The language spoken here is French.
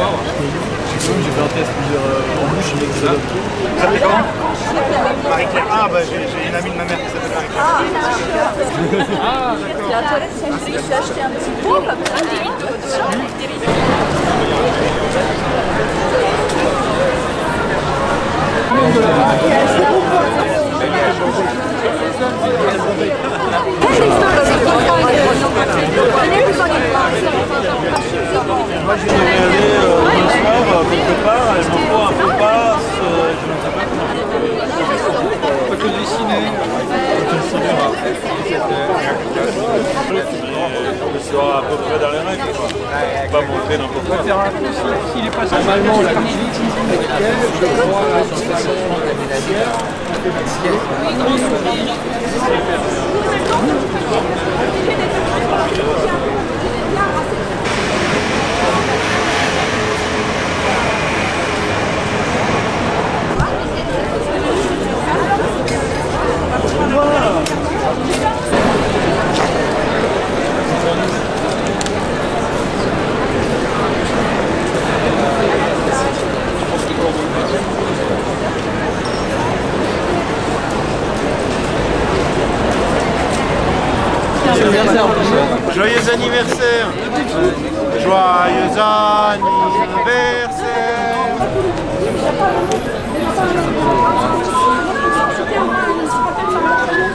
J'ai fait un test plusieurs embauches, j'ai fait ça. Ça fait comment? Marie-Claire. Ah bah j'ai une amie de ma mère qui s'appelle Marie-Claire. Ah d'accord. La toilette Centric, j'ai acheté un petit pot comme ça, Moi je vais aller le soir quelque part, je m'en fous un peu passe, je ne sais pas comment. Pas que dessiner. Le soir à peu près dans les règles, quoi. Pas montrer n'importe quoi. S'il est pas normalement la musique, je crois la sensation de la ménagère. Joyeux anniversaire! Joyeux anniversaire!